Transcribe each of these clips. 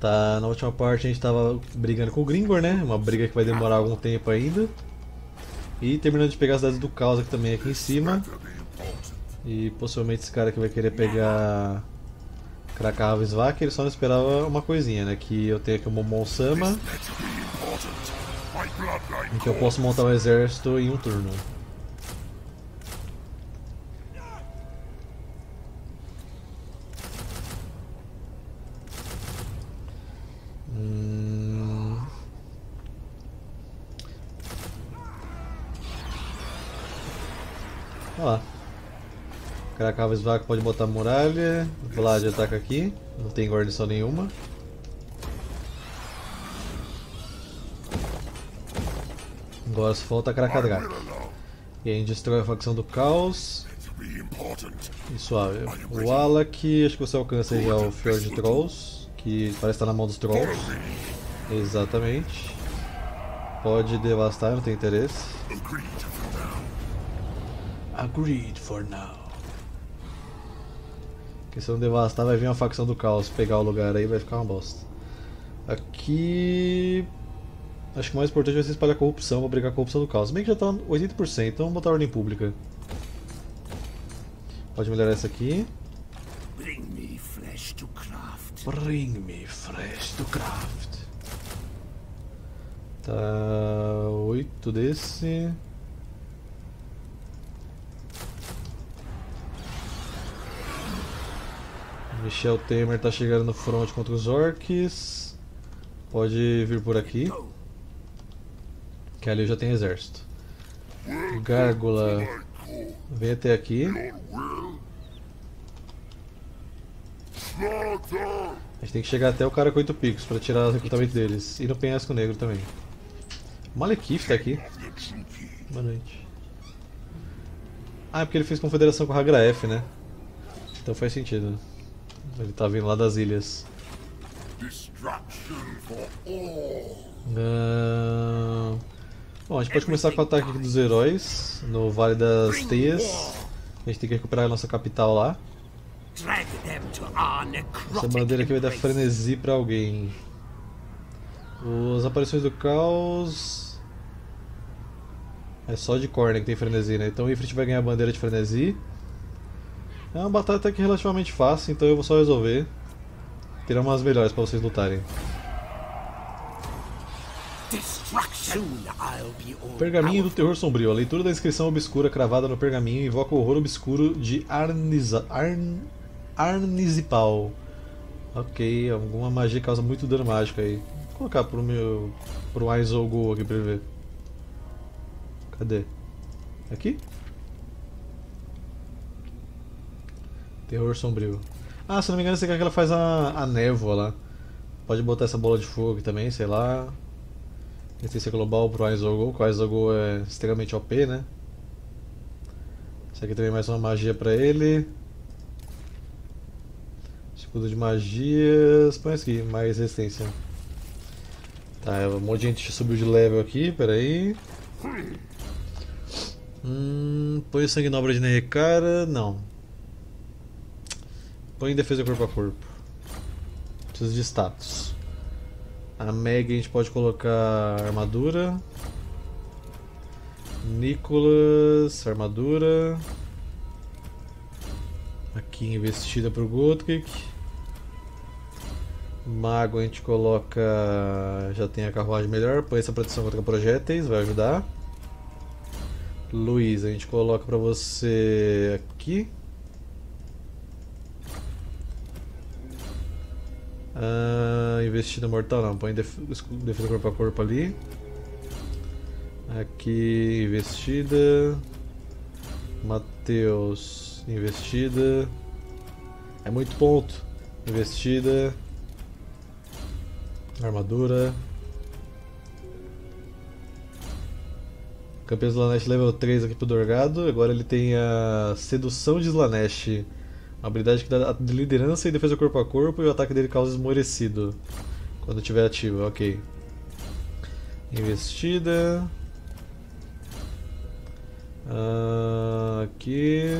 Tá, na última parte a gente tava brigando com o Gringor, né? Uma briga que vai demorar algum tempo ainda. E terminando de pegar as cidades do caos aqui também aqui em cima. E possivelmente esse cara que vai querer pegar Krakavisvak, ele só não esperava uma coisinha, né? Que eu tenho aqui o Momon-sama, em que eu posso montar um exército em um turno. Olha lá. Krakavisvak pode botar muralha, Vlad ataca aqui, não tem guarnição nenhuma. Agora só falta Krakadrak. E aí a gente destrói a facção do caos. E suave. O Alak, acho que você alcança aí já o Fjord Trolls, que parece estar na mão dos Trolls. Exatamente. Pode devastar, não tem interesse. Agreed for now. Porque se não devastar, vai vir uma facção do caos pegar o lugar aí, vai ficar uma bosta. Aqui. Acho que o mais importante vai ser espalhar corrupção pra brigar com a corrupção do caos. Bem que já tá 80%, então vamos botar ordem pública. Pode melhorar essa aqui. Bring me flesh to craft. Bring me fresh to craft. Tá. 8 desse. Michel Temer tá chegando no front contra os orcs. Pode vir por aqui. Que ali já tem exército. Gárgula. Vem até aqui. A gente tem que chegar até o cara com 8 picos para tirar o recrutamento deles. E no penhasco negro também. O Malekith tá aqui. Boa noite. Ah, é porque ele fez confederação com o Hagraef, né? Então faz sentido. Ele tá vindo lá das ilhas. Bom, a gente pode começar com o ataque aqui dos heróis no Vale das Teias. A gente tem que recuperar a nossa capital lá. Essa bandeira aqui vai dar frenesi pra alguém. As aparições do caos. É só de Corne que tem frenesi, né? Então o Ifrit vai ganhar a bandeira de frenesi. É uma batalha até que relativamente fácil, então eu vou só resolver. Tirar umas melhores pra vocês lutarem. Pergaminho do Terror Sombrio. A leitura da inscrição obscura cravada no pergaminho invoca o horror obscuro de Arnizipal. Ok, alguma magia causa muito dano mágico aí. Vou colocar pro Aizogul aqui pra ele ver. Cadê? Aqui? Terror Sombrio. Ah, se não me engano, esse aqui é que ela faz a névoa lá. Pode botar essa bola de fogo aqui também, sei lá. Resistência global pro Aizogul, que o Aizogul é extremamente OP, né? Isso aqui também é mais uma magia pra ele. Escudo de magias. Põe isso aqui, mais resistência. Tá, um monte de gente subiu de level aqui, peraí. Põe sangue na obra de Nehekara. Não. Põe defesa corpo a corpo. Preciso de status. A Meg a gente pode colocar armadura. Nicholas, armadura. Aqui investida pro Godric. Mago a gente coloca. Já tem a carruagem melhor. Põe essa proteção contra projéteis, vai ajudar. Luiz, a gente coloca pra você aqui. Investida mortal não, põe defesa corpo a corpo ali. Aqui, investida. Mateus, investida. É muito ponto. Investida. Armadura. Campeão de Slanesh level 3 aqui pro Dorgado. Agora ele tem a Sedução de Slanesh. Uma habilidade que dá liderança e defesa corpo a corpo e o ataque dele causa esmorecido. Quando estiver ativo, ok. Investida. Aqui.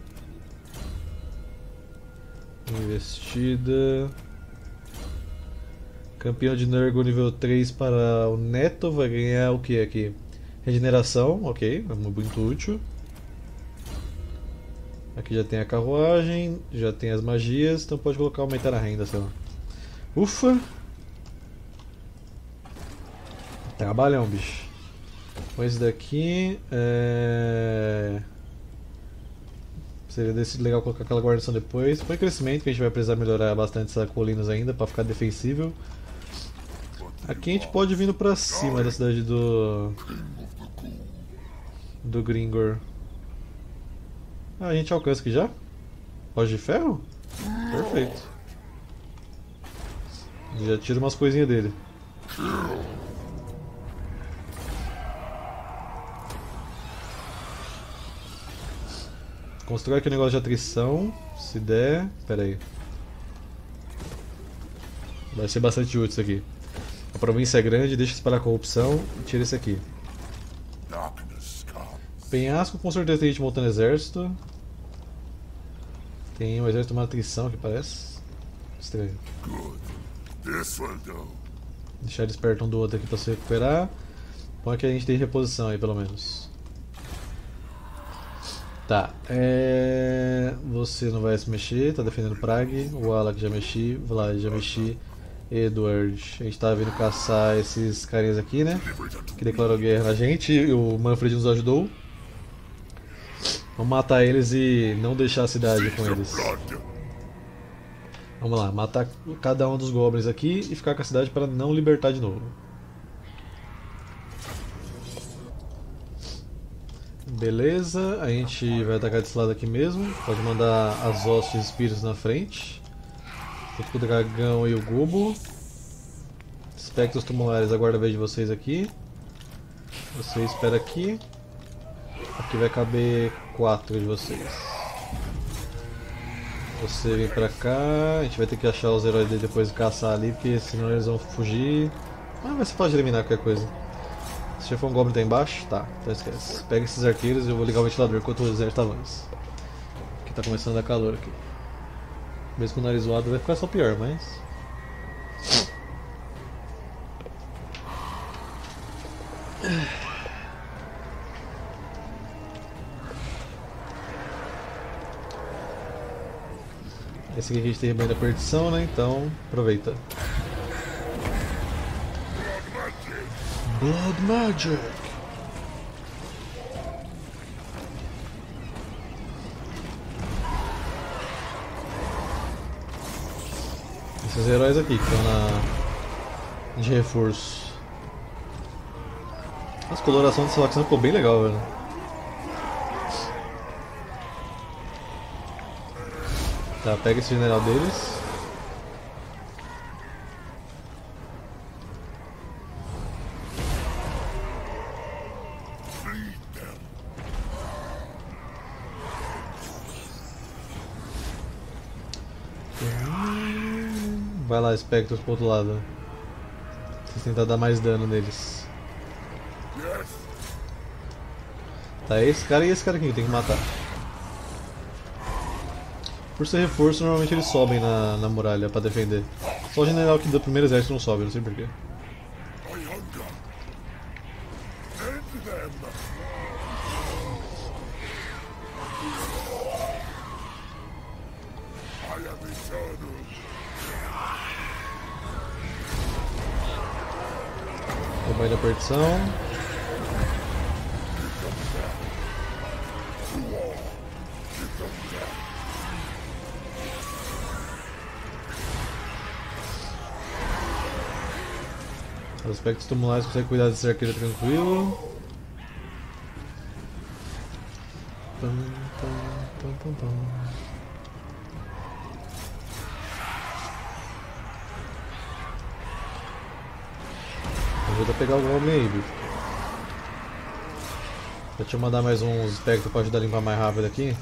Investida. Campeão de Nurgle nível 3 para o Neto vai ganhar o que aqui? Regeneração, ok, é muito útil. Aqui já tem a carruagem, já tem as magias, então pode colocar aumentar a renda, sei lá. Ufa! Trabalhão, bicho. Com esse daqui, seria legal colocar aquela guarnição depois. Foi crescimento que a gente vai precisar melhorar bastante essas colinas ainda para ficar defensível. Aqui a gente pode vir pra cima da cidade do Gringor. Ah, a gente alcança aqui já? Loja de ferro? Perfeito. Já tira umas coisinhas dele. Constrói aqui o negócio de atrição, se der. Pera aí. Vai ser bastante útil isso aqui. A província é grande, deixa espalhar a corrupção e tira esse aqui. Penhasco com certeza tem gente montando exército. Tem um exército de uma atrição que parece. Estranho. Deixar eles perto um do outro aqui pra se recuperar. Bom que a gente tem reposição aí pelo menos. Tá, você não vai se mexer, tá defendendo Prague, o Alak já mexi, Vlad já mexi, Edward, a gente tava vindo caçar esses carinhas aqui, né, que declarou guerra na gente e o Manfred nos ajudou. Vamos matar eles e não deixar a cidade com eles. Vamos lá, matar cada um dos goblins aqui e ficar com a cidade para não libertar de novo. Beleza, a gente vai atacar desse lado aqui mesmo. Pode mandar as hostes de espíritos na frente. Tem o dragão e o Gubo. Espectros tumulares, aguarda a vez de vocês aqui. Você espera aqui. Aqui vai caber 4 de vocês. Você vem pra cá. A gente vai ter que achar os heróis dele depois de caçar ali, porque senão eles vão fugir. Ah, vai ser fácil de eliminar qualquer coisa. Se já for um goblin tá embaixo? Tá, então esquece. Pega esses arqueiros e eu vou ligar o ventilador enquanto o exército avança. Aqui tá começando a dar calor aqui. Mesmo com o nariz zoado vai ficar só pior, mas... Esse aqui a gente tem rebanho da perdição, né? Então aproveita. Blood Magic! Esses heróis aqui que estão de reforço. As colorações dessa facção ficou bem legal, velho. Tá, pega esse general deles. Vai lá, Spectros pro outro lado. Vocês tentar dar mais dano neles. Tá, esse cara e esse cara aqui que tem que matar. Por ser reforço, normalmente eles sobem na muralha pra defender. Só o general que do primeiro exército não sobe, não sei porquê. Rebanho da perdição. Os aspectos tumulares conseguem cuidar desse arqueiro tranquilo. Ajuda a pegar o goblin aí, bicho. Deixa eu mandar mais uns espectros para ajudar a limpar mais rápido aqui.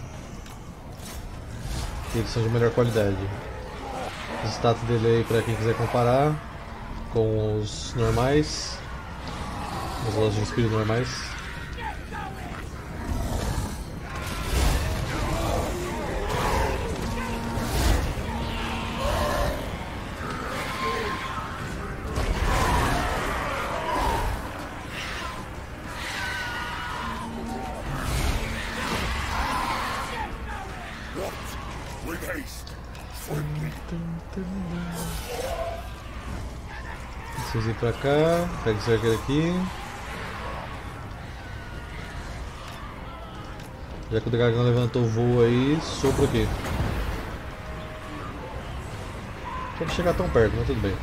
Que eles são de melhor qualidade. Os status dele aí para quem quiser comparar com os normais, os lojas de espírito normais. Vocês ir pra cá, pega esse arqueiro aqui. Já que o dragão levantou o voo aí, sopro aqui. Não quero chegar tão perto, mas tudo bem.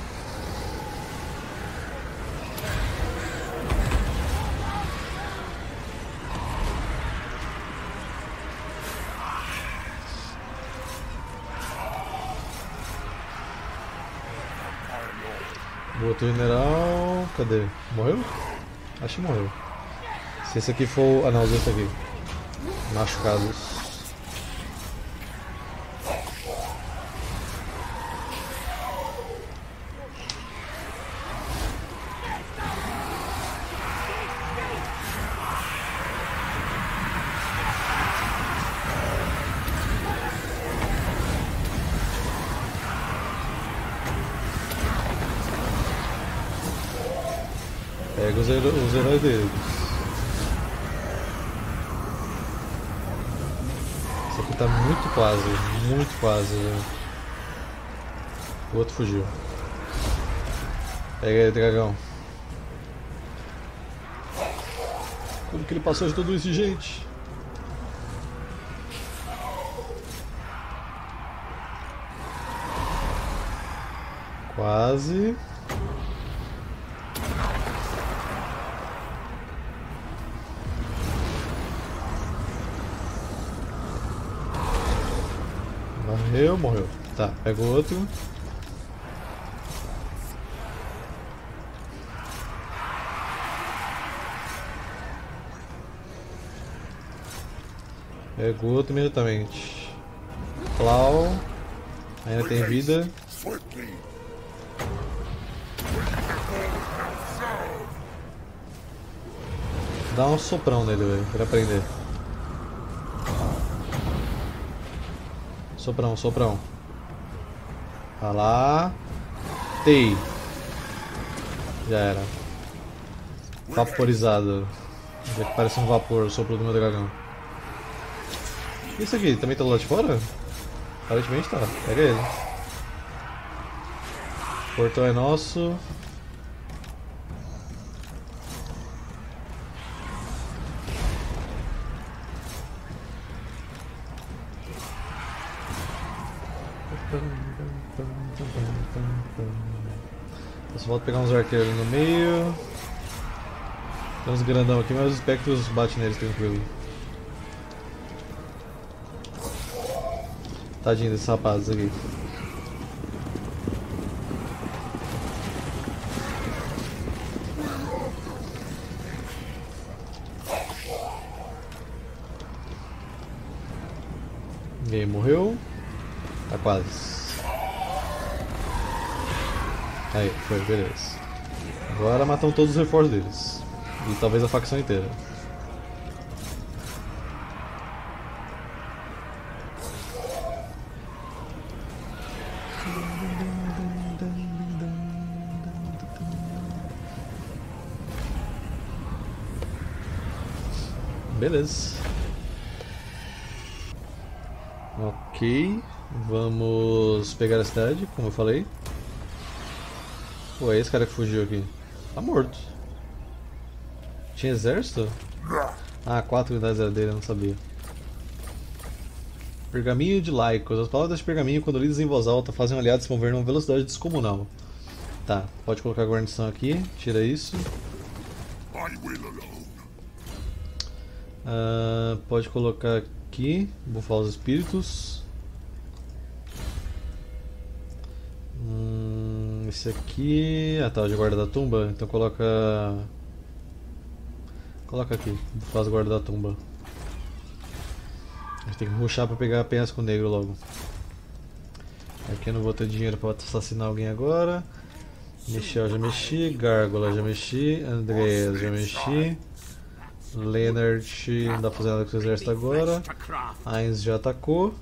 O outro general... Cadê? Morreu? Acho que morreu. Se esse aqui for... Ah não, os dois aqui. Machucados. Pega os heróis deles. Esse aqui tá muito quase, velho. O outro fugiu. Pega aí, dragão. Como que ele passou de tudo isso de gente? Quase. Morreu. Tá, pega o outro. Pega o outro imediatamente. Clau. Ainda tem vida. Dá um soprão nele, velho, pra aprender. Soprão. Vai lá. Tei. Já era. Vaporizado. Já que parece um vapor o sopro do meu dragão. Isso aqui, também tá do lado de fora? Aparentemente tá. Pega ele. O portão é nosso. Eu só volto pegar uns arqueiros ali no meio. Tem uns grandão aqui, mas os espectros batem neles tranquilo. Tadinho desses rapazes aqui. Ninguém morreu. Tá quase. Aí, foi, beleza. Agora matam todos os reforços deles. E talvez a facção inteira. Beleza. Ok. Vamos pegar a cidade, como eu falei. Pô, é esse cara que fugiu aqui. Tá morto. Tinha exército? Ah, 4 unidades era dele, eu não sabia. Pergaminho de Laicos. As palavras de pergaminho, quando lidas em voz alta, fazem um aliado se mover numa velocidade descomunal. Tá, pode colocar a guarnição aqui. Tira isso. Pode colocar aqui. Bufar os espíritos. Esse aqui... Ah tá, o de guarda da tumba. Então coloca... Coloca aqui, faz o guarda da tumba. A gente tem que rushar pra pegar a penhasco negro logo. Aqui eu não vou ter dinheiro pra assassinar alguém agora. Michel já mexi, Gárgula já mexi, Andreas já mexi. Leonard não dá pra fazer nada com o exército agora. Heinz já atacou.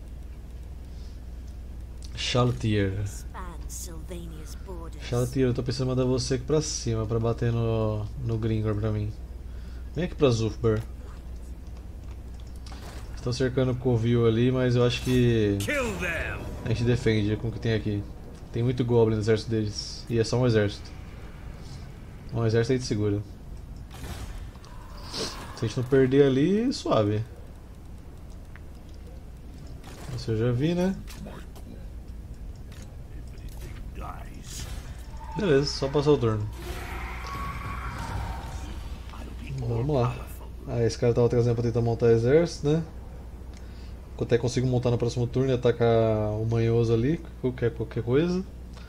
Charletier. Charletier, eu tô pensando em mandar você aqui pra cima pra bater no Gringor pra mim. Vem aqui pra Zulfbar. Estão cercando o covil ali, mas eu acho que Kill them. a gente defende com o que tem aqui. Tem muito goblin no exército deles. E é só um exército. Um exército a gente segura. Se a gente não perder ali, suave. Isso eu já vi, né? Dies. Beleza, só passar o turno. Vamos lá. Ah, esse cara tava trazendo pra tentar montar exército, né? Até consigo montar no próximo turno e atacar o manhoso ali, qualquer coisa.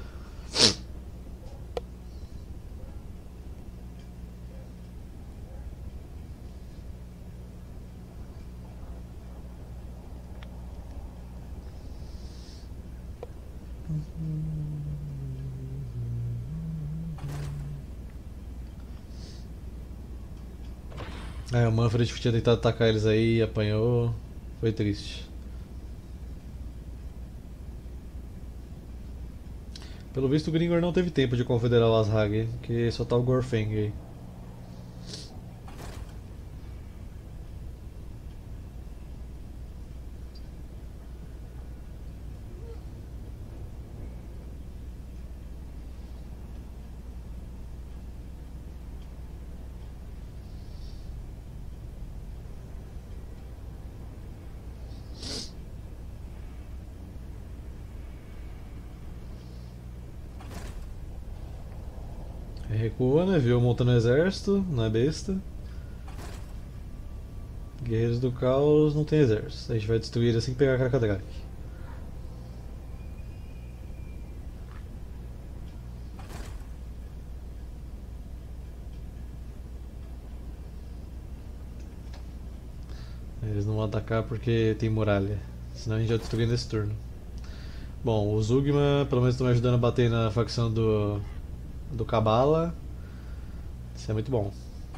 O Manfred tinha tentado atacar eles aí, apanhou. Foi triste. Pelo visto o Gringor não teve tempo de confederar o Azhag, que só tá o Gorfeng aí. Recua, né? Viu montando um exército, não é besta. Guerreiros do Caos não tem exército. A gente vai destruir assim que pegar a Krakadraak. Eles não vão atacar porque tem muralha. Senão a gente vai destruir nesse turno. Bom, o Zugma pelo menos estão me ajudando a bater na facção do Kabbalah. Isso é muito bom.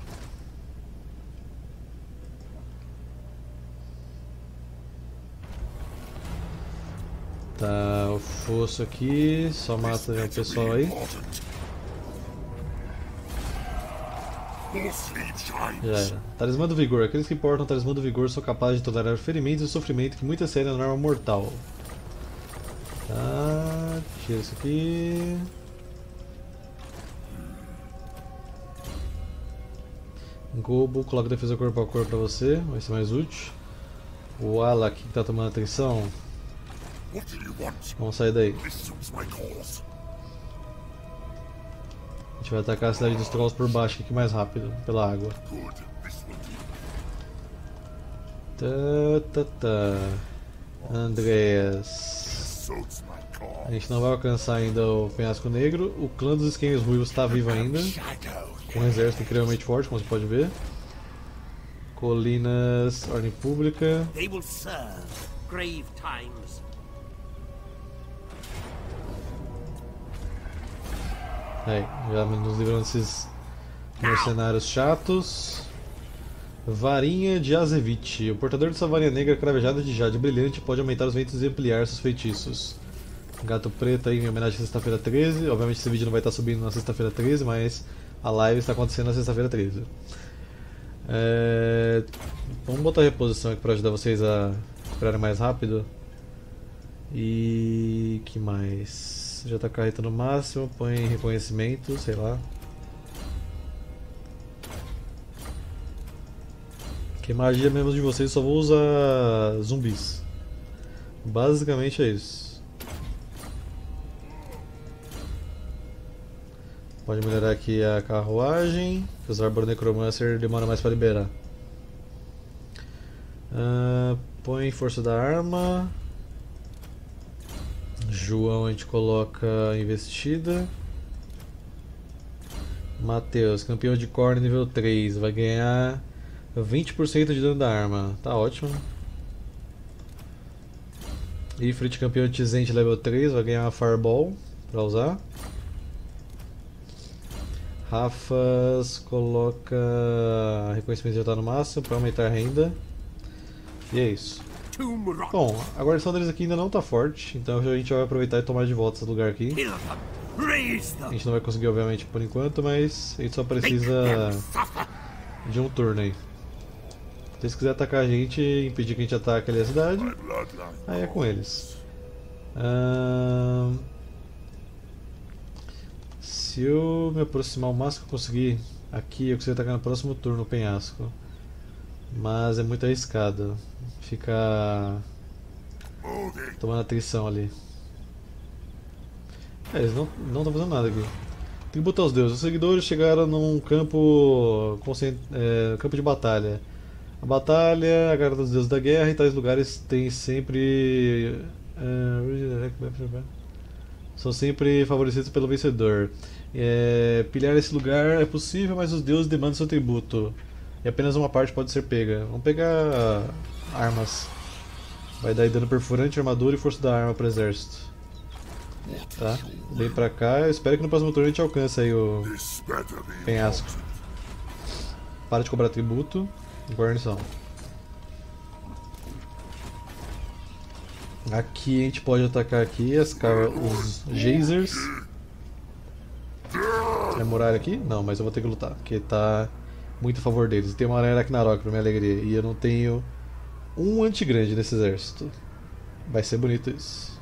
Tá, o fosso aqui, só mata o pessoal aí. Já era. Talismã do Vigor. Aqueles que portam o Talismã do Vigor são capazes de tolerar ferimentos e sofrimento que muitas serem na arma mortal. Tá, tira isso aqui. Gobo, coloca defesa corpo a corpo pra você, vai ser mais útil. O Alak que tá tomando atenção. Vamos sair daí. A gente vai atacar a cidade dos Trolls por baixo aqui mais rápido, pela água. Andreas. A gente não vai alcançar ainda o Penhasco Negro. O clã dos Esquemes Ruivos está vivo ainda, com um exército incrivelmente forte, como você pode ver. Colinas, ordem pública. They will serve grave times. Aí, já nos livrando desses mercenários chatos. Varinha de Azevich. O portador dessa varinha negra cravejada de jade brilhante pode aumentar os ventos e ampliar seus feitiços. Gato preto aí em homenagem à sexta-feira 13. Obviamente esse vídeo não vai estar subindo na sexta-feira 13, mas a live está acontecendo na sexta-feira 13. Vamos botar a reposição aqui para ajudar vocês a recuperarem mais rápido. E que mais? Já está carreta no máximo, põe reconhecimento, sei lá. Que magia mesmo de vocês, só vou usar zumbis. Basicamente é isso. Pode melhorar aqui a carruagem, que os Arbor Necromancer demora mais para liberar. Põe força da arma. João a gente coloca investida. Matheus, campeão de Khorne nível 3, vai ganhar 20% de dano da arma, tá ótimo. Ifrit, campeão de Tizente level 3, vai ganhar uma Fireball pra usar. Rafas coloca reconhecimento já tá no máximo pra aumentar a renda. E é isso. Bom, a guarnição deles aqui ainda não tá forte, então a gente vai aproveitar e tomar de volta esse lugar aqui. A gente não vai conseguir, obviamente, por enquanto, mas a gente só precisa de um turno aí. Se eles quiserem atacar a gente e impedir que a gente ataque ali a cidade, My bloodline. aí é com eles. Se eu me aproximar o máximo que eu conseguir aqui, eu consigo atacar no próximo turno o penhasco. Mas é muito arriscado ficar Moving. tomando atrição ali. Eles não estão fazendo nada aqui. Tem que botar os deuses. Os seguidores chegaram num campo, campo de batalha. A batalha, a guarda dos deuses da guerra, e tais lugares tem sempre. São sempre favorecidos pelo vencedor. Pilhar esse lugar é possível, mas os deuses demandam seu tributo. E apenas uma parte pode ser pega. Vamos pegar armas. Vai dar dano perfurante, armadura e força da arma para o exército. Tá? Vem pra cá. Eu espero que no próximo turno a gente alcance aí o This better be penhasco. Para de cobrar tributo. Guarnição. Aqui a gente pode atacar aqui os geysers. É muralha aqui? Não, mas eu vou ter que lutar, porque tá muito a favor deles. Tem uma aranha Ragnarok pra minha alegria. E eu não tenho um anti-grande nesse exército. Vai ser bonito isso.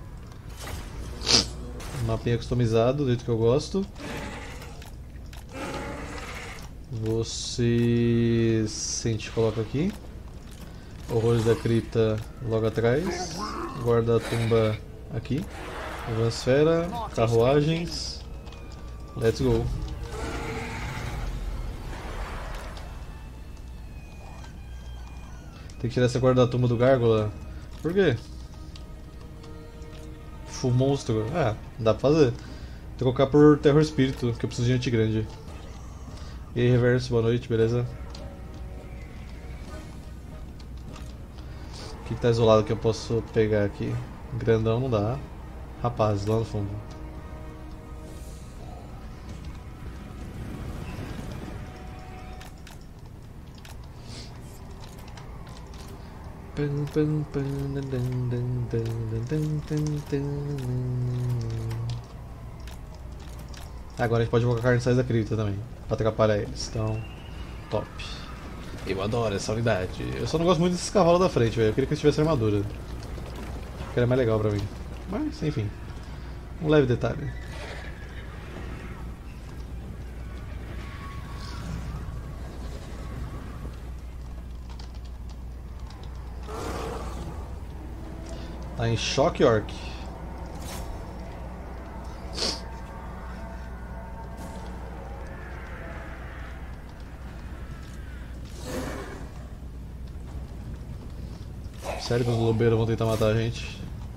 Mapinha customizado, do jeito que eu gosto. Vocês... a gente coloca aqui. Horrores da cripta logo atrás. Guarda-tumba aqui. Vansfera, carruagens. Let's go. Tem que tirar essa guarda-tumba do Gárgula. Por quê? Full monstro. Ah, dá pra fazer. Vou trocar por Terror Espírito, que eu preciso de anti-grande. E aí, Reverso, boa noite, beleza? O que tá isolado que eu posso pegar aqui? Grandão não dá. Rapaz, lá no fundo. Agora a gente pode colocar carniçais da cripta também, pra atrapalhar eles, então top. Eu adoro essa unidade. Eu só não gosto muito desses cavalos da frente, velho. Eu queria que eles tivessem armadura. Que era mais legal pra mim. Mas, enfim. Um leve detalhe. Tá em choque, Orc. Sério que os lobeiros vão tentar matar a gente?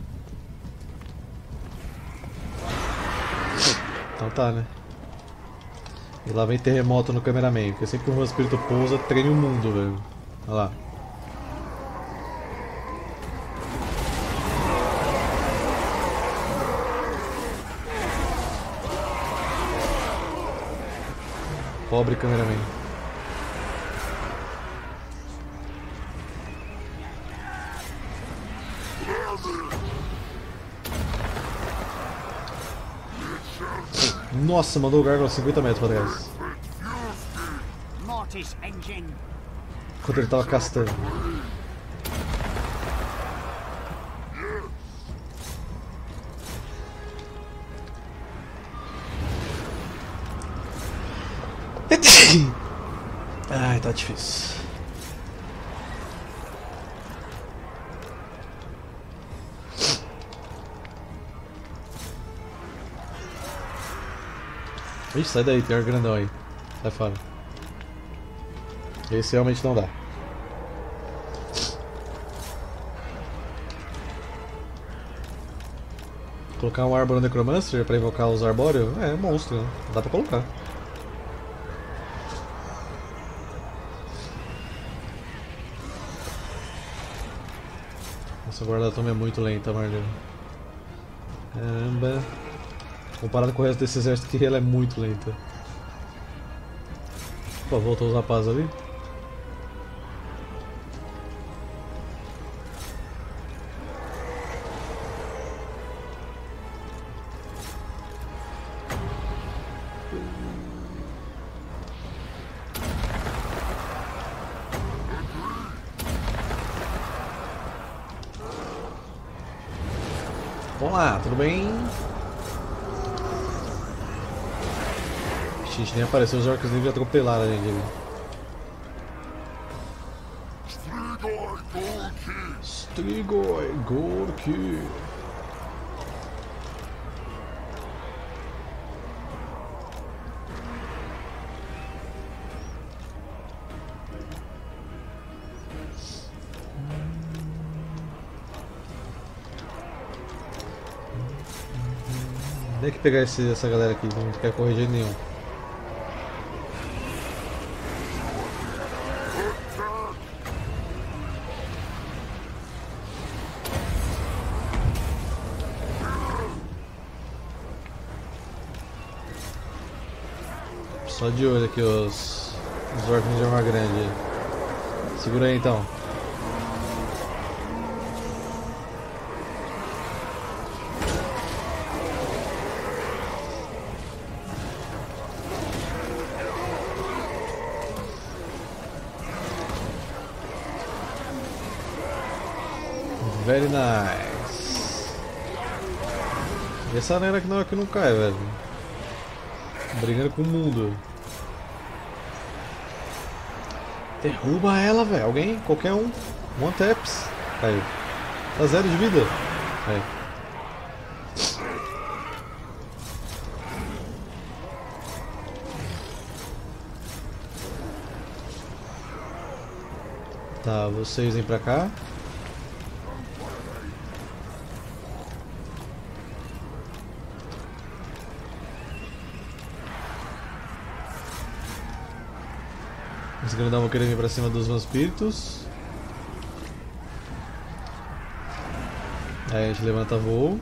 Então tá, né? E lá vem terremoto no cameraman, porque sempre que o espírito pousa, treme o mundo, velho. Olha lá. Pobre cameraman. Nossa, mandou o Gargoyle 50 metros pra trás. Mortis engine. Enquanto ele tava castando. Ai, tá difícil. Ixi, sai daí, tem um grandão aí. Sai fora. Esse realmente não dá. Colocar um Arbor Necromancer pra invocar os arbóreos? É monstro, né? Dá pra colocar. Essa guarda-toma é muito lenta, Marlene. Caramba. Comparado com o resto desse exército aqui, ela é muito lenta. Opa, voltou os rapazes ali. Olá, tudo bem? Gente, nem apareceu, os orcs livres atropelaram a gente ali. Strigoi Gorki. Tem que pegar essa galera aqui, não quer correr de jeito nenhum. Só de olho aqui os orcs de arma grande. Segura aí então. Very nice. E essa arena aqui não cai, velho. Brigando com o mundo. Derruba ela, velho. Alguém? Qualquer um. One taps. Caiu. Tá 0 de vida. Aí. Tá, vocês vêm pra cá. Os grandão vão querer vir pra cima dos vampiros. Aí a gente levanta voo.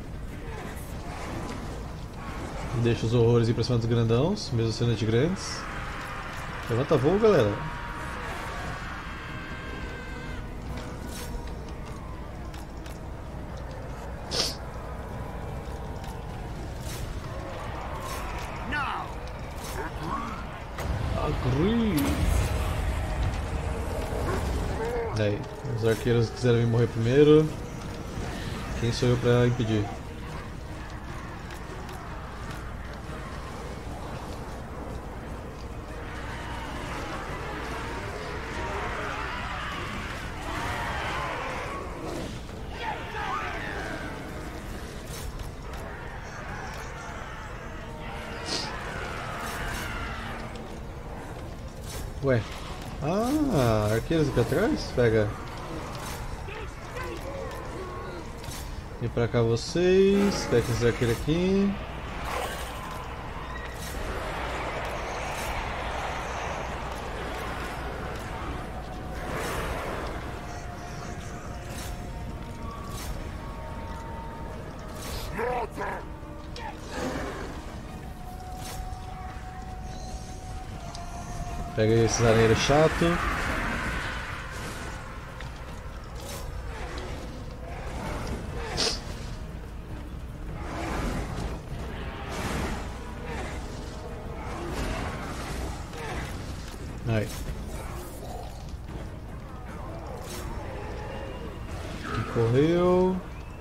Deixa os horrores ir pra cima dos grandãos, mesmo sendo de grandes. Levanta voo, galera. Agree. Aí, os arqueiros quiseram vir morrer primeiro. Quem sou eu pra impedir? Ué. Ah, arqueiros aqui atrás? Pega. Vem pra cá vocês. Pega esse arqueiro aqui. Pega aí esses areieiros chato. Aí. Aqui correu.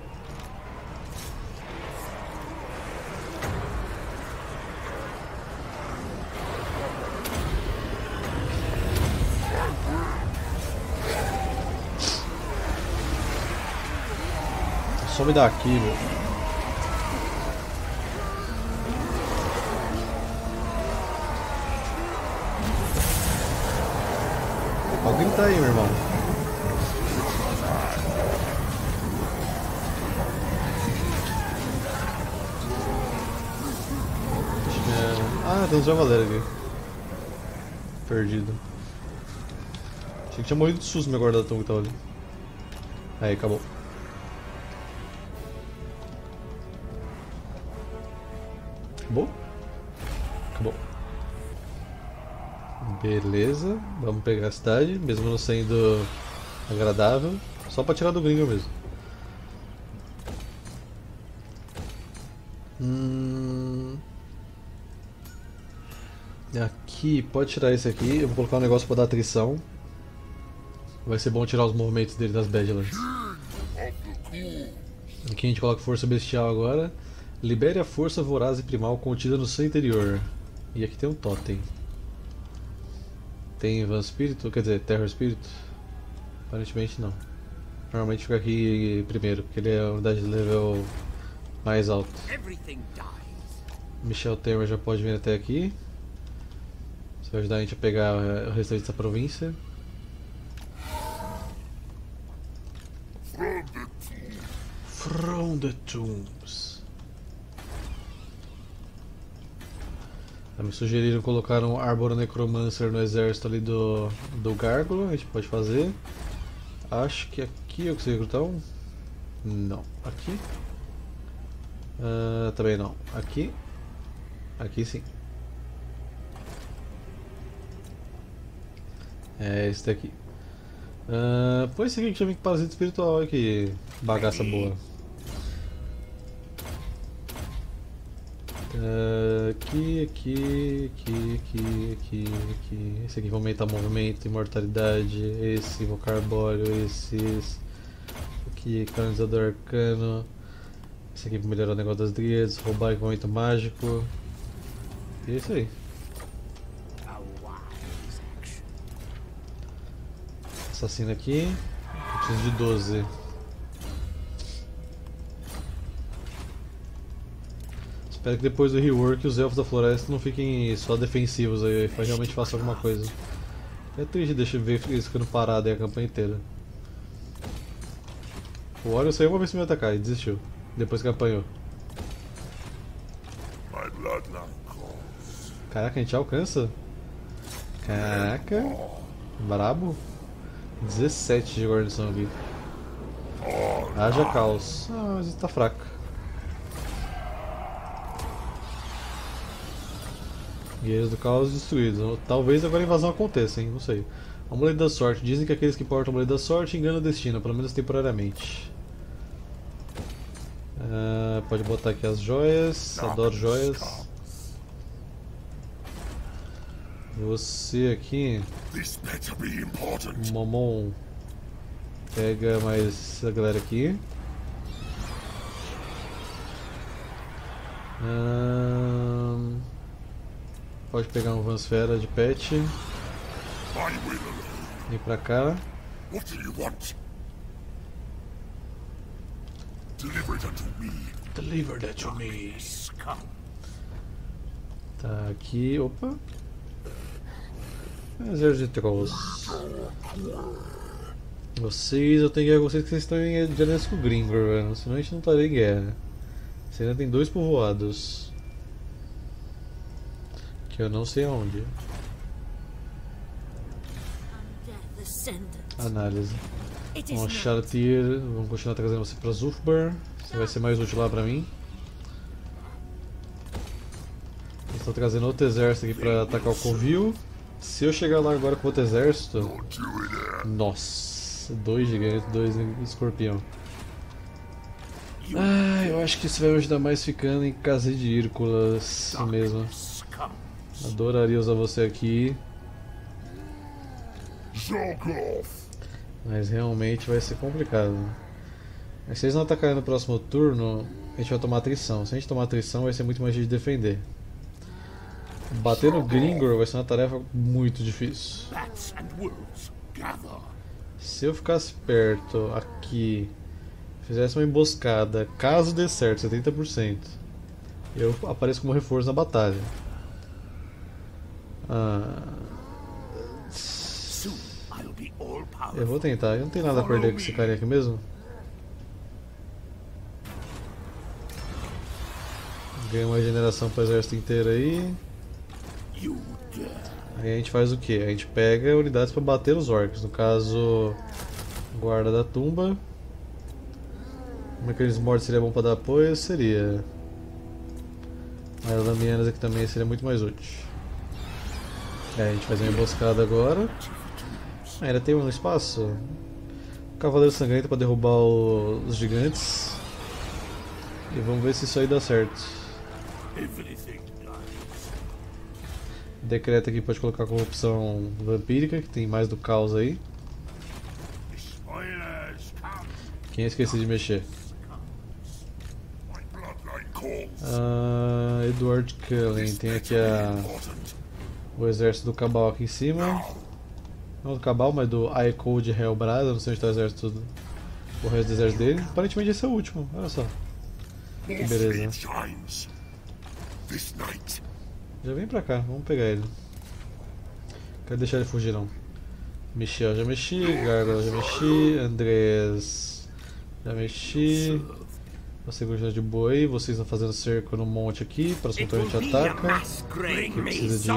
Some daqui, meu. Alguém tá aí, meu irmão. Ah, tem uns javaleiros aqui. Perdido. Achei que tinha morrido de susto meu guarda-tom que tava ali. Aí, acabou. Acabou? Acabou. Beleza, vamos pegar a cidade, mesmo não sendo agradável, só pra tirar do gringo mesmo. Aqui, pode tirar esse aqui, eu vou colocar um negócio pra dar atrição. Vai ser bom tirar os movimentos dele das Badlands. Aqui a gente coloca força bestial agora. Libere a força voraz e primal contida no seu interior. E aqui tem um totem. Tem Van Spirito? Quer dizer, Terror Spirito? Aparentemente não. Normalmente fica aqui primeiro, porque ele é a unidade de level mais alto. Michel Temer já pode vir até aqui. Isso vai ajudar a gente a pegar o restante dessa província. From the Tombs. Me sugeriram colocar um Arbor Necromancer no exército ali do Gárgula. A gente pode fazer. Acho que aqui eu consigo recrutar um. Não. Aqui? Também não. Aqui? Aqui sim. É esse daqui. Põe esse aqui que chama de Parasita Espiritual. Olha que bagaça boa. Aqui. Esse aqui vai aumentar movimento, imortalidade. Esse invocar arbóreo. Esse aqui, canalizador arcano. Esse aqui para melhorar o negócio das dríades. Roubar equipamento mágico. E é isso aí. Assassino aqui. Eu preciso de 12. Espero que depois do rework os elfos da floresta não fiquem só defensivos aí, realmente faça alguma coisa. É triste deixar ver eles ficando parados aí a campanha inteira. O Warrior saiu uma vez pra me atacar e desistiu, depois que apanhou. Caraca, a gente alcança? Caraca, brabo. 17 de guarnição aqui. Haja caos. Ah, mas tá fraco. Guerreiros do caos destruídos. Talvez agora a invasão aconteça, hein? Não sei. Amuleto da sorte. Dizem que aqueles que portam o amuleto da sorte enganam o destino, pelo menos temporariamente. Pode botar aqui as joias. Adoro joias. Você aqui. Momon. Pega mais a galera aqui. Pode pegar um Vansfera de pet. Vem pra cá. Deliver that to me. Tá aqui. Opa. Exército de Trolls. Vocês, eu tenho guerra com vocês que vocês estão em aliança com o Gringor, velho. Senão a gente não estaria em guerra. Você ainda tem 2 povoados. Que eu não sei aonde. Análise. Vamos achar tier. Vamos continuar trazendo você para Zulfbar. Você vai ser mais útil lá pra mim. Estou trazendo outro exército aqui pra atacar o Covil. Se eu chegar lá agora com outro exército. Nossa, 2 gigantes, 2 escorpião. Eu acho que isso vai me ajudar mais ficando em Casa de Hírculas mesmo. Adoraria usar você aqui. Mas realmente vai ser complicado. Mas se eles não atacarem no próximo turno, a gente vai tomar atrição. Se a gente tomar atrição, vai ser muito mais difícil de defender. Bater no Gringor vai ser uma tarefa muito difícil. Se eu ficasse perto aqui, fizesse uma emboscada, caso dê certo, 70%, eu apareço como reforço na batalha. Eu vou tentar, eu não tenho nada a perder com esse cara aqui mesmo. Ganha uma regeneração para o exército inteiro aí. Aí a gente faz o que? A gente pega unidades para bater os orcs. No caso, guarda da tumba. Como aqueles mortos seria bom para dar apoio? Seria. Mas lamianas aqui também seria muito mais útil. A gente faz uma emboscada agora. Ainda tem um espaço. Cavaleiro Sangrento para derrubar os gigantes. E vamos ver se isso aí dá certo. Decreto aqui pode colocar como opção vampírica, que tem mais do caos aí. Quem esqueci de mexer? Edward Cullen, tem aqui o exército do Cabal aqui em cima. Não do Cabal, mas do iCode Hellbrad, não sei onde está o exército o resto do exército dele. Aparentemente esse é o último, olha só. Que beleza. Já vem pra cá, vamos pegar ele. Quero deixar ele fugir não. Michel já mexi, Gargoyle já mexi, Andrés já mexi. Você continua de boa aí, vocês estão fazendo cerco no monte aqui, próximo turno a gente ataca. Aqui precisa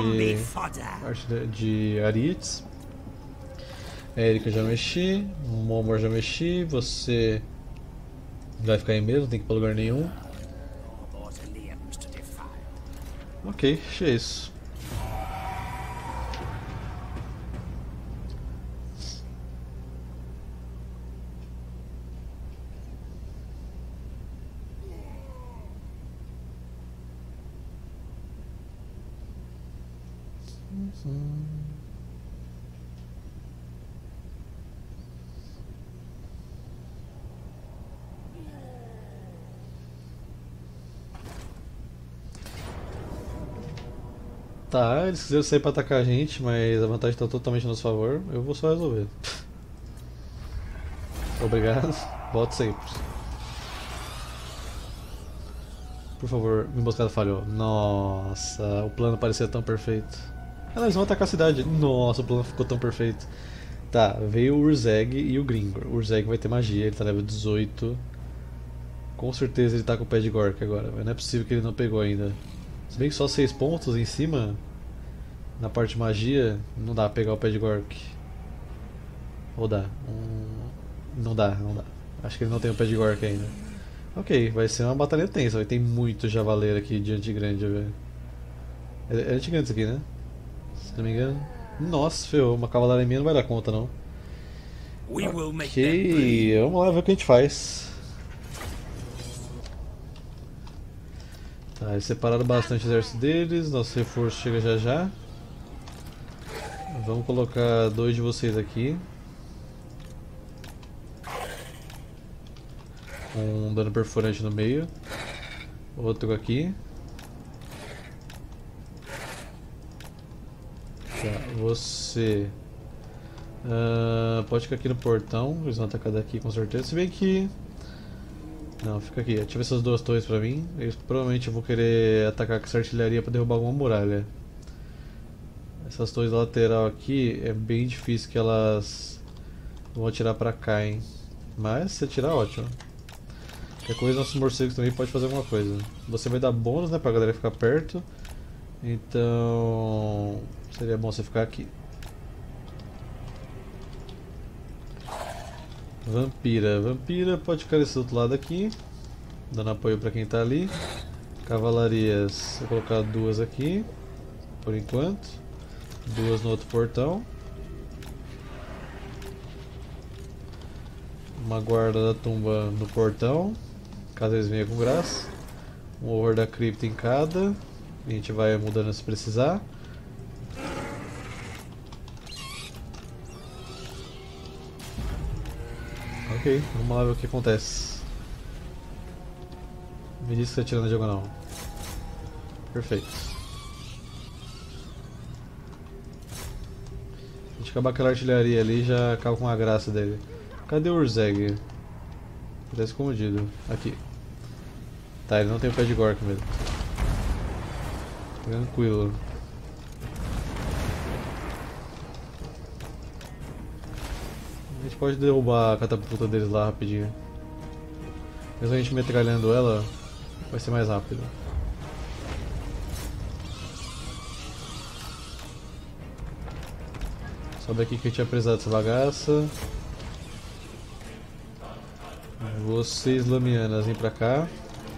de Arites. Erika já mexi, Momor já mexi, você vai ficar aí mesmo, não tem que ir pra lugar nenhum. Ok, achei isso. Tá, eles quiseram sair pra atacar a gente, mas a vantagem tá totalmente a nosso favor. Eu vou só resolver. Obrigado, volto sempre. Por favor, minha emboscada falhou. Nossa, o plano parecia tão perfeito. Ah, não, eles vão atacar a cidade. Nossa, o plano ficou tão perfeito. Tá, veio o Urzeg e o Gringor. O Urzeg vai ter magia, ele tá level 18. Com certeza ele tá com o pé de Gork agora, mas não é possível que ele não pegou ainda. Se bem que só 6 pontos em cima, na parte de magia, não dá pra pegar o pé de Gork. Ou dá? Não dá, não dá. Acho que ele não tem o pé de Gork ainda. Ok, vai ser uma batalha tensa, vai ter muito javaleiro aqui de Antigrande, velho. É Antigrande isso aqui, né? Se não me engano. Nossa, ferrou, uma cavalaria minha não vai dar conta não. Ok, vamos lá ver o que a gente faz. Tá, eles separaram bastante o exército deles, nosso reforço chega já já. Vamos colocar 2 de vocês aqui. Um dano perfurante no meio. Outro aqui. Tá, você pode ficar aqui no portão, eles vão atacar daqui com certeza. Se bem que... Não, fica aqui, ativa essas 2 torres pra mim. Eles provavelmente vão querer atacar com essa artilharia pra derrubar alguma muralha. Essas torres lateral aqui é bem difícil que elas vão atirar pra cá, hein. Mas se atirar, ótimo. Qualquer coisa, nossos morcegos também pode fazer alguma coisa. Você vai dar bônus, né, pra galera ficar perto. Então... seria bom você ficar aqui. Vampira. Vampira pode ficar desse outro lado aqui, dando apoio pra quem tá ali. Cavalarias, vou colocar 2 aqui, por enquanto. 2 no outro portão. Uma guarda da tumba no portão, caso eles venham com graça. Um horror da cripta em cada. A gente vai mudando se precisar. Ok, vamos lá ver o que acontece. Me diz que você atira na diagonal. Perfeito. A gente acabar aquela artilharia ali já acaba com a graça dele. Cadê o Urzeg? Tá escondido. Aqui. Tá, ele não tem o pé de Gork mesmo. Tranquilo. A gente pode derrubar a catapulta deles lá rapidinho. Mesmo a gente metralhando ela, vai ser mais rápido. Sobe aqui que eu tinha precisado dessa bagaça. Vocês, lamianas, vem pra cá.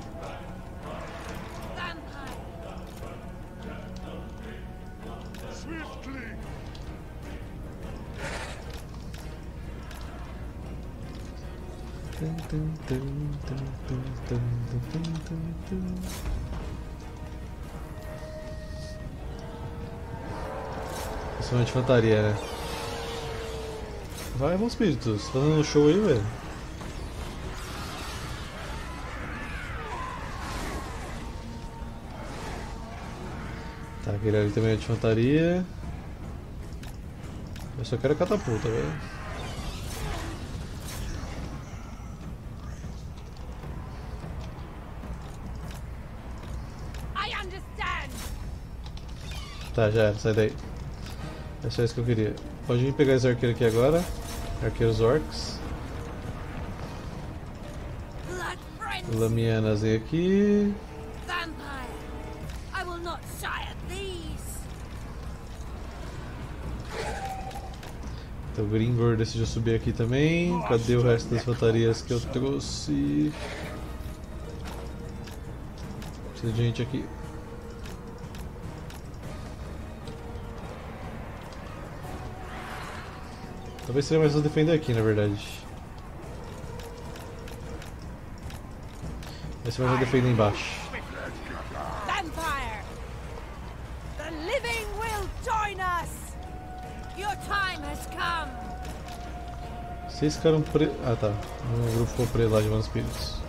Principalmente infantaria, né? Vai, bons espíritos, tá dando um show aí, velho. Tá, aquele ali também é de infantaria. Eu só quero a catapulta, velho. Tá, já era, sai daí. É só isso que eu queria. Pode vir pegar esse arqueiro aqui agora. Arqueiros orcs. Lamianas aqui. Então o Gringor decidiu subir aqui também. Cadê o resto das infantarias que eu trouxe? Precisa de gente aqui. Talvez seria mais fácil defender aqui, na verdade. Vai ser mais fácil defender embaixo. Vampire! The living will join us! Your time has come! Vocês ficaram presos. Ah tá. O grupo ficou preso lá de vampiros.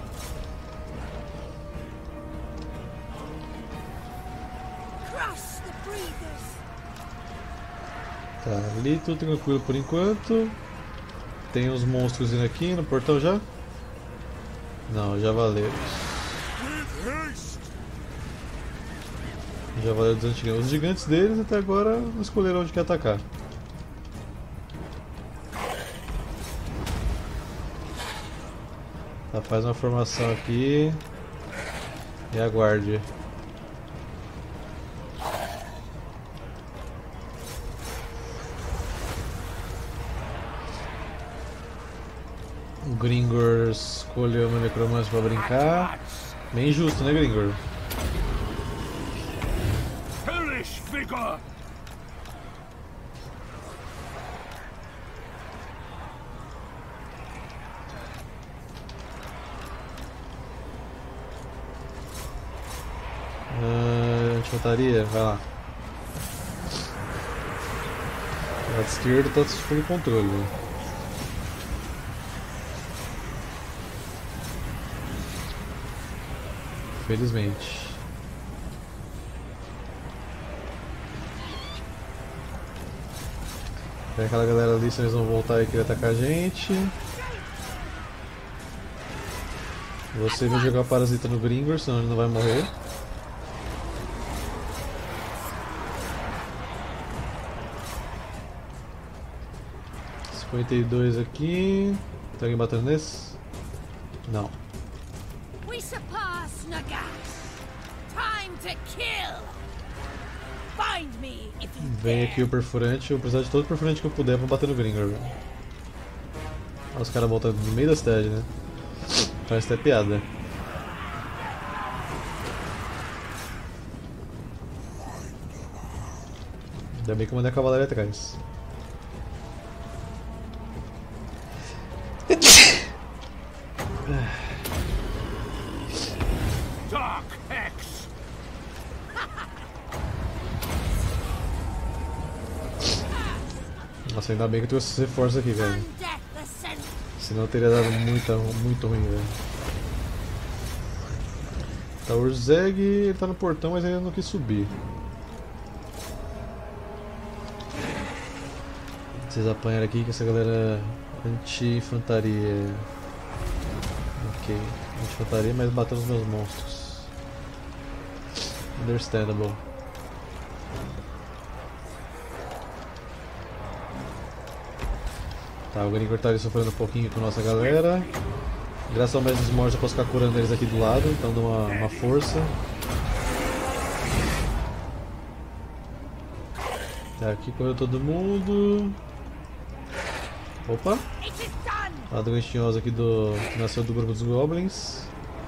Tá, ali tudo tranquilo por enquanto. Tem uns monstros indo aqui no portão já? Não, javaleiros. Javaleiros dos antigos. Os gigantes deles até agora não escolheram onde quer atacar. Tá, faz uma formação aqui. E aguarde. O Gringor escolheu meu necromante pra brincar. Bem justo, né, Gringor? Infantaria, vai lá. O lado esquerdo tá sob controle. Né? Felizmente. Tem aquela galera ali, se eles vão voltar e querer atacar a gente. Você vai jogar parasita no Gringor, senão ele não vai morrer. $52 aqui. Tem alguém batendo nesse? Não. Vem aqui o perfurante, eu vou precisar de todo o perfurante que eu puder pra bater no Gringor. Olha os caras voltando no meio da cidade, né? Parece até piada. Ainda bem que eu mandei a cavalaria atrás. Nossa, ainda bem que eu trouxe esse reforço aqui, velho. Senão teria dado muito ruim, velho. Tá, o Urzeg, ele tá no portão, mas ainda não quis subir. Vocês apanharam aqui com essa galera anti-infantaria. Ok, anti-infantaria, mas bateu nos meus monstros. Understandable. Tá, o Gringor tá ali sofrendo um pouquinho com a nossa galera. Graças ao Mestre dos Mortos eu posso ficar curando eles aqui do lado, então dou uma força. Tá, aqui correu todo mundo. Opa! A doentinhosa aqui do. Que nasceu do grupo dos Goblins.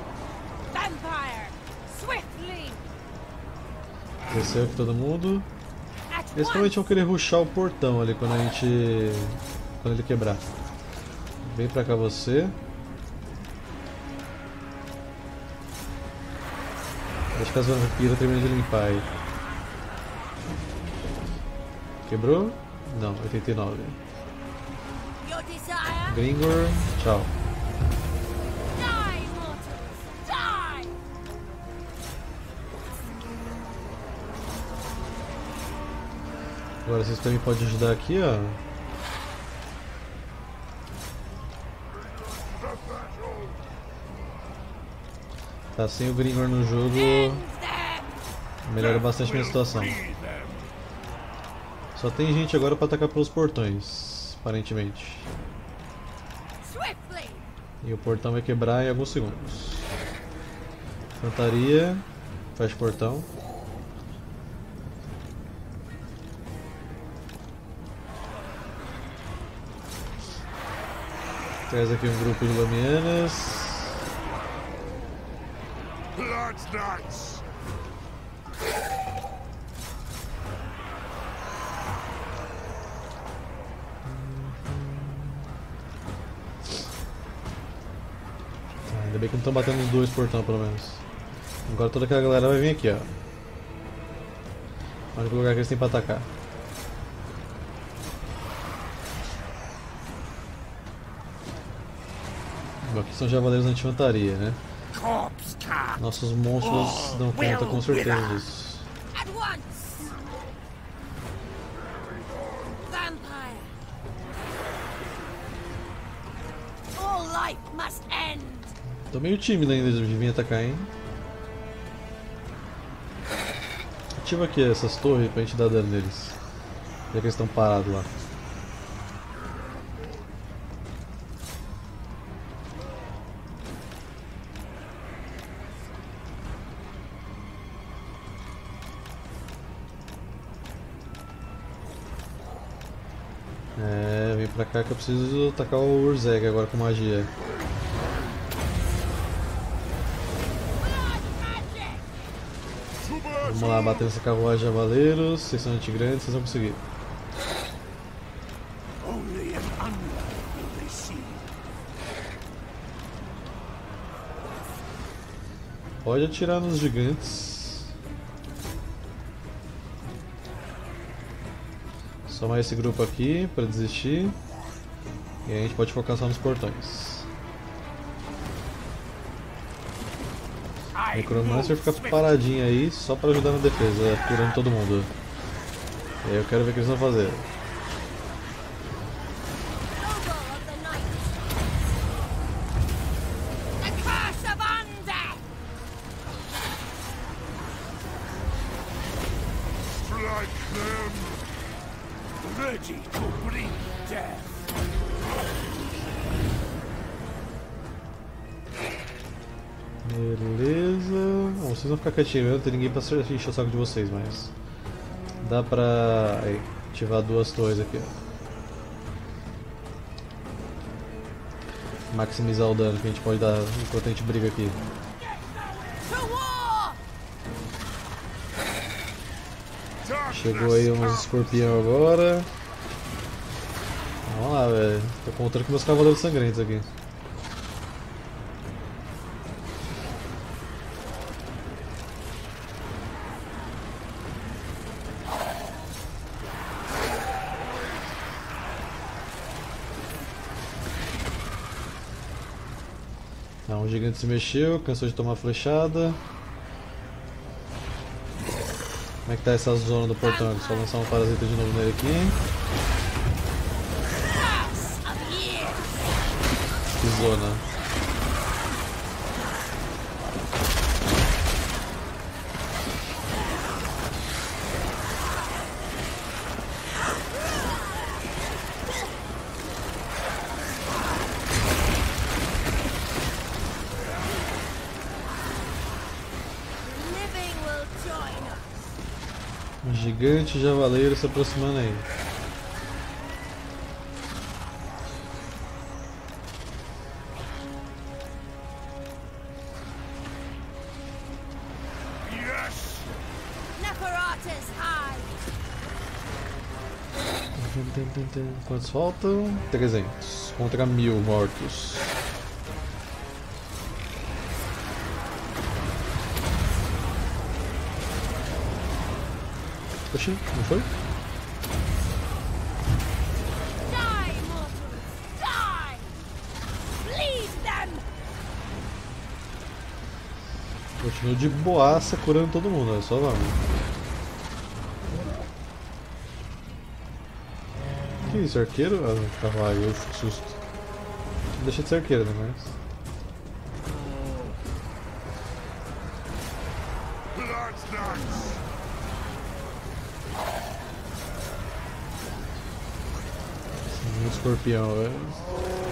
Desceu aqui todo mundo. Eles provavelmente vão querer rushar o portão ali quando a gente. Quando ele quebrar. Vem pra cá você. Deixa que as vampiras terminem de limpar aí. Quebrou? Não, 89. Gringor, tchau. Agora vocês também podem ajudar aqui, ó. Tá, sem o Gringor no jogo, melhora bastante minha situação. Só tem gente agora pra atacar pelos portões, aparentemente. E o portão vai quebrar em alguns segundos. Infantaria, fecha o portão. Traz aqui um grupo de lamianas. Ainda bem que não estão batendo nos dois portão, pelo menos. Agora toda aquela galera vai vir aqui, ó. Olha o lugar que eles têm pra atacar. Aqui são javaleiros anti-infantaria, né? Nossos monstros dão conta com certeza disso. Tô meio tímido ainda de vir atacar, hein? Ativa aqui essas torres pra gente dar dano neles. Já que eles estão parados lá. Vem pra cá que eu preciso atacar o Urzeg agora com magia. Vamos lá, bater nessa carruagem de javaleiros. Vocês são antigrandes, vocês vão conseguir. Pode atirar nos gigantes. Só mais esse grupo aqui para desistir. E aí a gente pode focar só nos portões. O Necromancer fica paradinho aí só para ajudar na defesa, curando todo mundo. E aí eu quero ver o que eles vão fazer. Beleza. Bom, vocês vão ficar quietinhos, não tem ninguém pra encher o saco de vocês, mas dá pra ativar duas torres aqui, ó. Maximizar o dano que a gente pode dar enquanto a gente briga aqui. Chegou aí uns escorpião agora. Vamos lá, velho. Tô contando com meus cavaleiros sangrentos aqui. O gigante se mexeu, cansou de tomar flechada. Como é que tá essa zona do portão? Só lançar um parasita de novo nele aqui. Que zona. Um gigante javaleiro se aproximando aí. Quantos faltam? 300 contra 1000 mortos. Oxi, não foi? Continua de boaça curando todo mundo, é só vamos. Que isso, arqueiro? Ah, não, cavalo, que susto. Não deixa de ser arqueiro, né? Mas... Um escorpião, velho.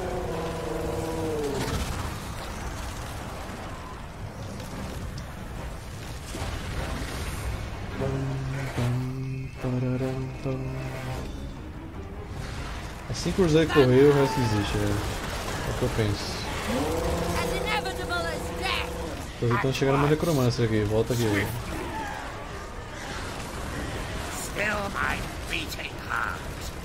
Assim que o Zé correr, o resto existe, velho. É o que eu penso. As inevitable as death. Tô tentando chegar numa necromancer aqui, volta aqui, velho. Still my beating heart.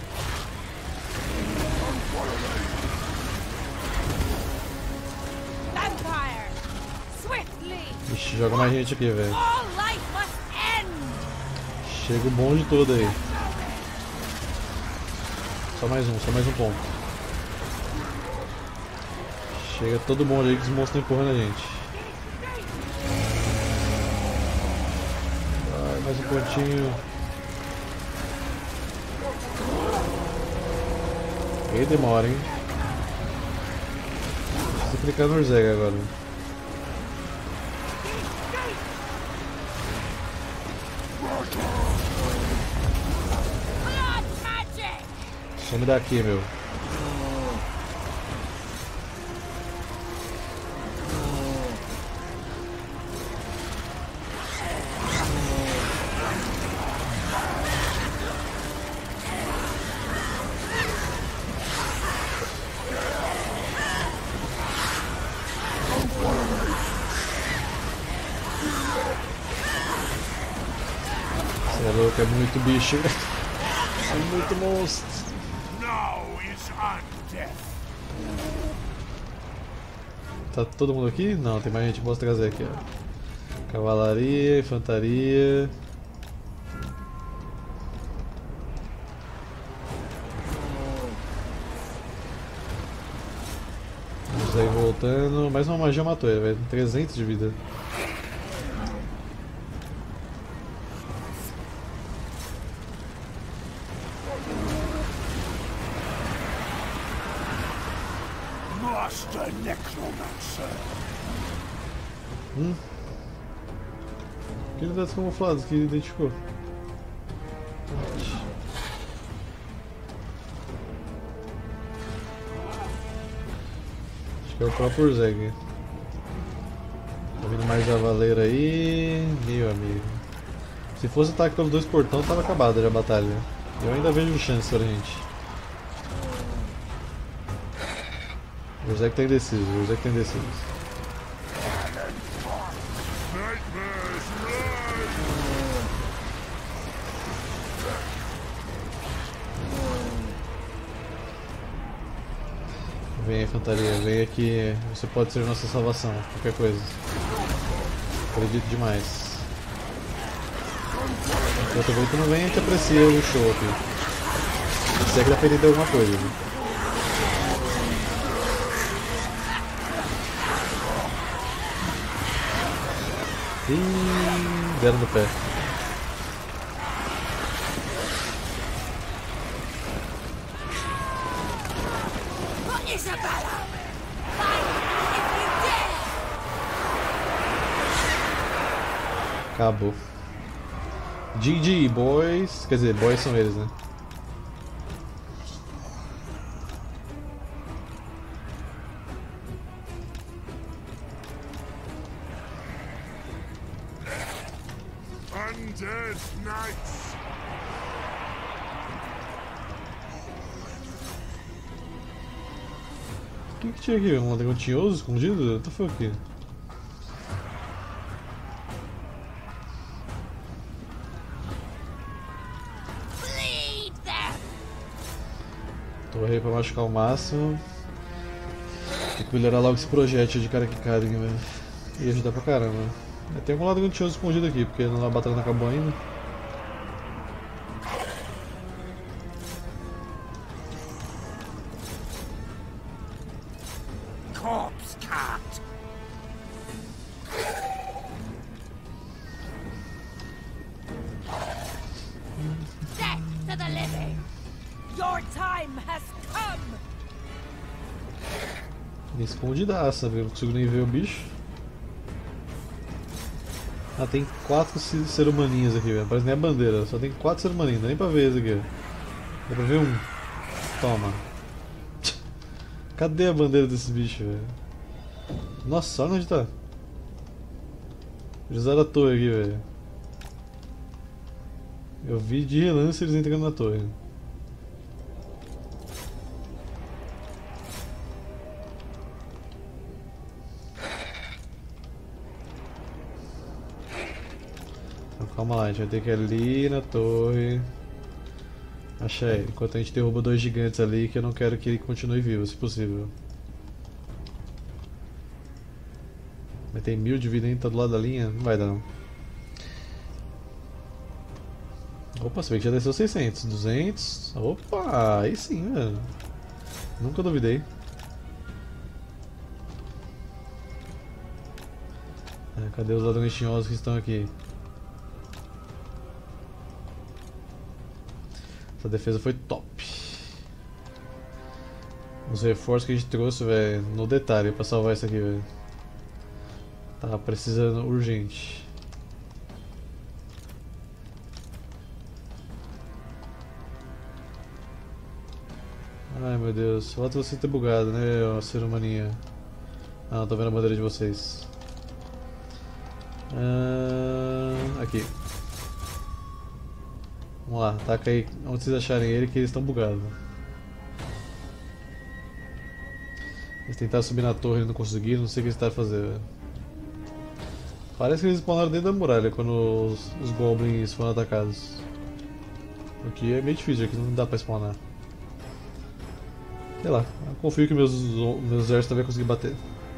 Vampire. Swiftly. Ixi, joga mais gente aqui, velho. All life must end. Chega o bonde todo aí. Só mais um ponto. Chega todo mundo aí que os monstros estão empurrando a gente. Vai, mais um pontinho. Aí demora, hein? Deixa eu clicar no Urzeg agora. Blood magic. Some daqui, meu. Você é louco, é muito bicho. É muito monstro. Now is undeath. Tá todo mundo aqui? Não, tem mais gente boa trazer aqui, ó. Cavalaria, infantaria. Vamos aí voltando. Mais uma magia matou ele, velho. 300 de vida. Master Necromancer. Que ele tá descamuflado, que ele identificou. Acho que é o próprio Urzeg. Tá vindo mais Javaleiro aí. Meu amigo. Se fosse ataque pelos dois portão, tava acabada já a batalha. Eu ainda vejo chance pra gente. O Urzeg tá indeciso, o Urzeg tá indeciso. Nightmares Vem infantaria, vem aqui, você pode ser nossa salvação, qualquer coisa. Acredito demais. Enquanto o Brito não vem, a gente aprecia o show aqui. Se é que dá pra entender alguma coisa, viu? Ih, deram no pé. For Isabella. Fight if you dare. Acabou. GG, boys. Quer dizer, boys são eles, né? Undead Knights. O que tinha aqui? Um dragão tinhoso escondido? What the fuck? Bleed them. Torre aí pra machucar o máximo. Tem que melhorar logo esse projétil de cara que carga, velho. Ia ajudar pra caramba. Tem algum lado tinhoso escondido aqui, porque a batalha não acabou ainda. Corpse cart. Death to the living. Your time has come. Escondidaça, velho. Não consigo nem ver o bicho. Ah, tem 4 ser humaninhos aqui, velho. Parece nem a bandeira, só tem 4 ser humaninhos, não dá nem pra ver isso aqui. Dá pra ver um. Toma. Cadê a bandeira desses bichos, velho? Nossa, olha onde tá. Eles usaram a torre aqui, velho. Eu vi de relance eles entrando na torre. Então, calma lá, a gente vai ter que ir ali na torre. Achei, enquanto a gente derruba 2 gigantes ali, que eu não quero que ele continue vivo, se possível. Mas tem 1000 de vida ainda, tá do lado da linha? Não vai dar não. Opa, você vê que já desceu 600, 200. Opa, aí sim, velho. Nunca duvidei. Cadê os ladrões tinhosos que estão aqui? Essa defesa foi top. Os reforços que a gente trouxe, velho, no detalhe pra salvar isso aqui, velho. Tava precisando urgente. Ai meu Deus, falta você ter bugado, né, ser humaninha. Ah, não tô vendo a bandeira de vocês. Aqui. Vamos lá, ataca aí onde vocês acharem ele, que eles estão bugados. Eles tentaram subir na torre e não conseguiram, não sei o que eles tentaram fazer, velho. Parece que eles spawnaram dentro da muralha quando os goblins foram atacados. O que é meio difícil, aqui não dá pra spawnar. Sei lá, eu confio que meus exércitos também vão conseguir bater.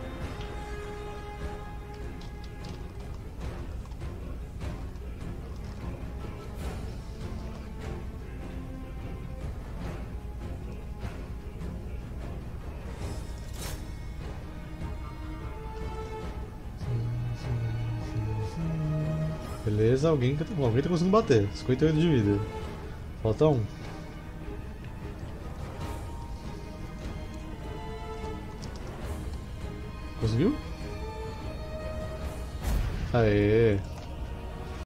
Beleza, alguém tá conseguindo bater. 58 de vida. Falta um. Conseguiu? Aê!